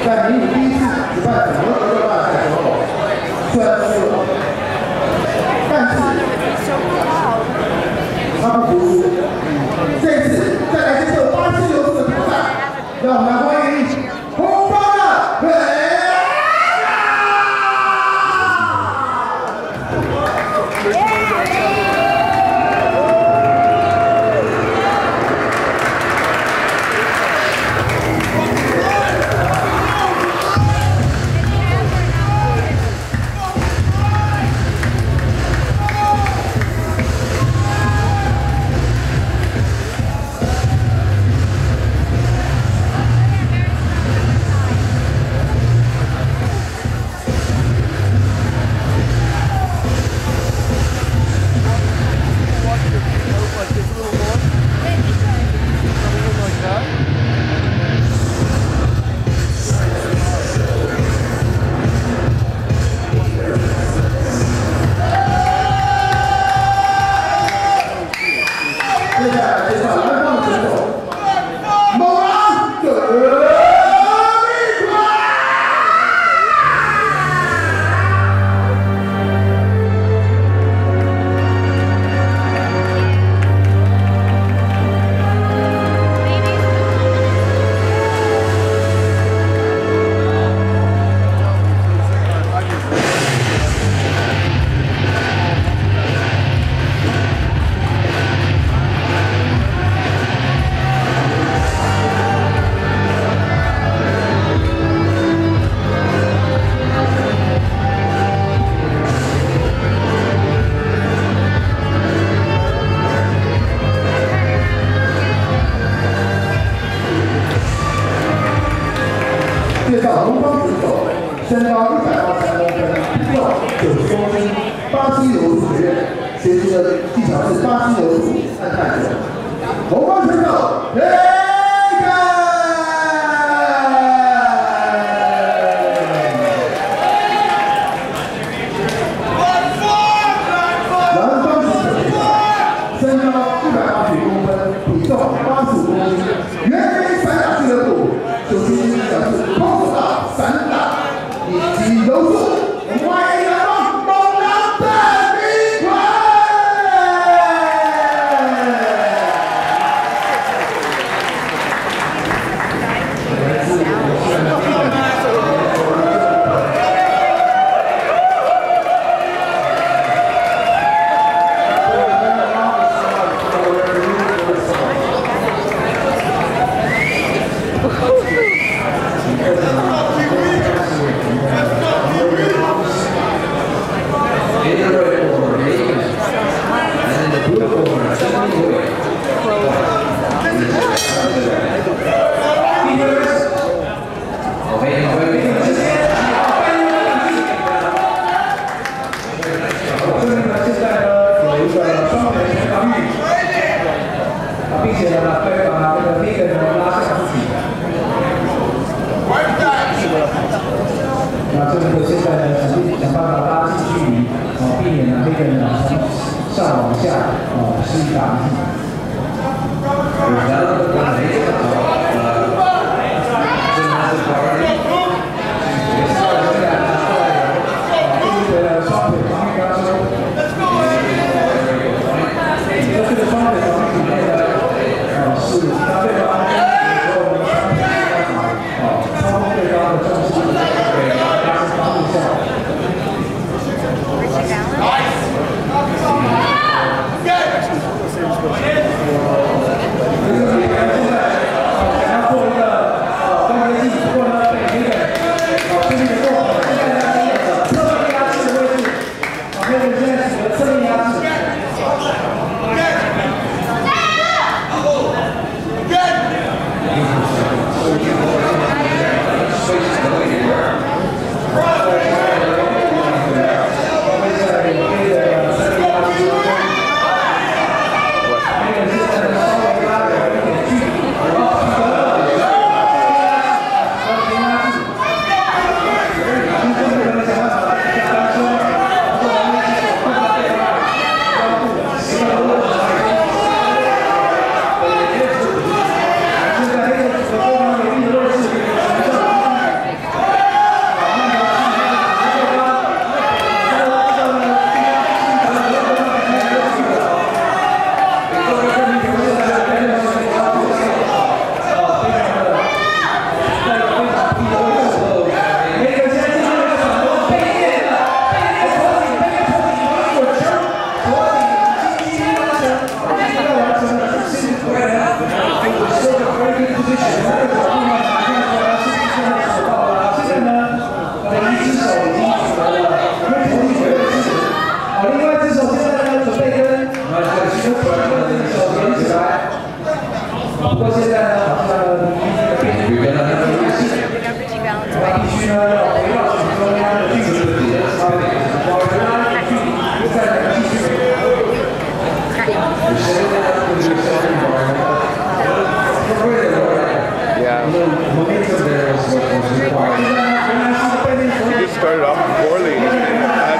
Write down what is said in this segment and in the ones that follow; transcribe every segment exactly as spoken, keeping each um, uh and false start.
在民第一次举办整个格斗大赛的时候，虽然输了，但是他不服输。这次再来接受巴西柔术的挑战，让我们来欢迎红方的北介绍红方选手，身高一百八十三公分，体重九十公斤，巴西柔术学院学习的技巧是巴西柔术和泰拳。红方选手，雷根。蓝方选手，身高一百八十公分，体重八十五公斤，原名散打俱乐部，九十斤表示空手道、散打以及柔术。我们欢迎蓝方猛男邓明奎。并且呢，可以把这个黑人呢拉向自己。那这个现在呢，想想办法拉近距离，啊，避免呢黑人呢从上往下啊施以打击。然后打雷的时候，呃，真的是玩儿。也是这样，后来啊，对对的双腿防御压缩。这个双腿防御里面呢。是他对方和我们相比较好，哦，操控对方的重心，给他是帮助效果。这个 started off poorly and had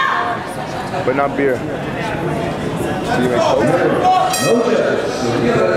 but not beer. So you make Coke?